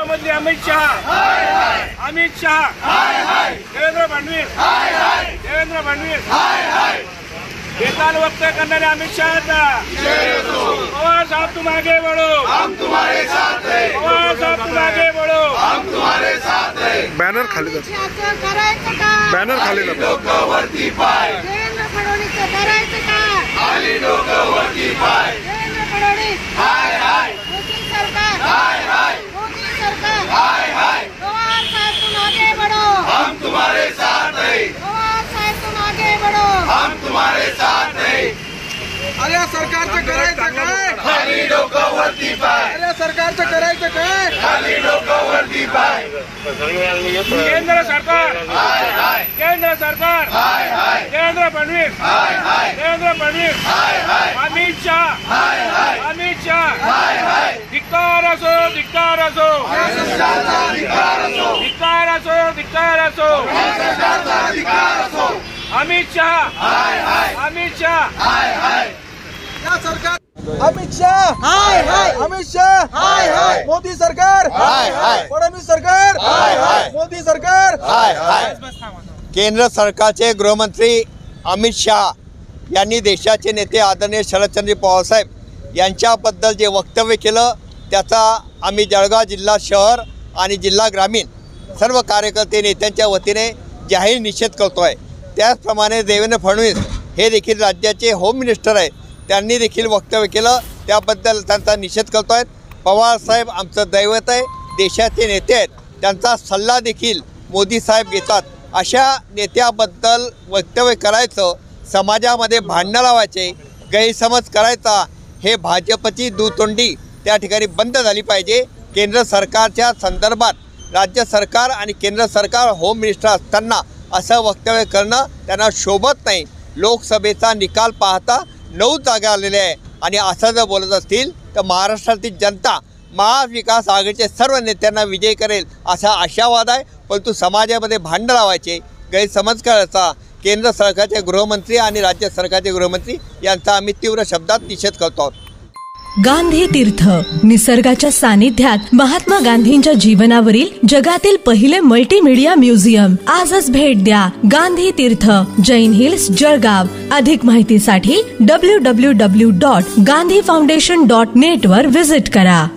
गृहमंत्री अमित शाह, अमित शाह, देवेंद्र फडणवीस, देवेंद्र फडणवीस, वेतन वक्त करने अमित शाह, पवार साहब तुम आगे बढ़ो, हम तुम्हारे साथ हैं, पवार साहब तुम आगे बढ़ो, हम तुम्हारे साथ हैं। बैनर खाली कर, बैनर खाली कर, डोकावरती पाय, देवेंद्र फडणवीस करायचं का? खाली डोकावरती पाय, देवेंद्र फडणवीस, हाय हाय, मोदी सरकार, हाय हाय, मोदी सरकार, हाय हाय, पवार साहब तुम आगे बढ़ो, हम तुम्हारे साथ हैं, पवार साहब तुम आगे बढ़ो, हम तुम्हारे साथ हैं। अरे सरकारचं करायचं काय? खाली डोकावरती पाय, अरे सरकारचं करायचं काय? खाली डोकावरती पाय, केंद्र सरकार, हाय हाय, केंद्र सरकार, हाय हाय, देवेंद्र फडणवीस, हाय हाय, देवेंद्र फडणवीस, हाय हाय, अमित शाह, हाय हाय, अमित शाह, हाय हाय, धिक्कार असो, धिक्कार असो, भ्रष्टाचाराचा अधिकार असो, धिक्कार असो, धिक्कार असो, भ्रष्टाचाराचा अधिकार असो, अमित शाह, हाय हाय, अमित शाह, हाय हाय, या सरकार अमित शाह, हाय हाय, अमित शाह, हाय हाय, मोदी सरकार, हाय हाय, फडणवीस सरकार, हाय हाय, मोदी सरकार, हाय हाय। केंद्र सरकारचे गृहमंत्री अमित शाह यांनी देशाचे नेते आदरणीय शरदचंद्र पवार साहेब यांच्याबद्दल जे वक्तव्य केलं त्याचा आम्ही जळगाव जिल्हा शहर आणि जिल्हा ग्रामीण सर्व कार्यकर्ते नेत्यांच्या वतीने जाहीर निषेध करतो आहे। त्याचप्रमाणे देवेंद्र फडणवीस हे देखील राज्याचे होम मिनिस्टर आहेत, त्यांनी देखील वक्तव्य केलं, त्याबद्दल त्यांचा निषेध करतो आहेत। पवारसाहेब आमचं दैवत आहे, देशाचे नेते आहेत, त्यांचा सल्ला देखील मोदी साहेब घेतात। अशा नेत्याबद्दल वक्तव्य करायचं, समाजामध्ये भांडणं लावायचे, गैरसमज करायचा, हे भाजपची दुतोंडी त्या ठिकाणी बंद झाली पाहिजे। केंद्र सरकारच्या संदर्भात राज्य सरकार आणि केंद्र सरकार होम मिनिस्टर असताना असं वक्तव्य करणं त्यांना शोभत नाही। लोकसभेचा निकाल पाहता 9 जागा आलेल्या आहे आणि असं जर बोलत असतील तर महाराष्ट्रातील जनता महाविकास आघाडीचे सर्व नेत्यांना विजयी करेल असा आशावाद आहे। परंतु समाजामध्ये भांडण लावायचे, गैरसमज करायचा केंद्र सरकारचे गृहमंत्री आणि राज्य सरकारचे गृहमंत्री यांचा आम्ही तीव्र शब्दात निषेध करतो आहोत। गांधी तीर्थ निसर्गाच्या सानिध्यात महात्मा गांधींच्या जीवनावरील जगातील पहिले मल्टीमीडिया म्युझियम आजच भेट द्या। गांधी तीर्थ, जैन हिल्स, जळगाव। अधिक माहितीसाठी www.gandhifoundation.net वर विजिट करा।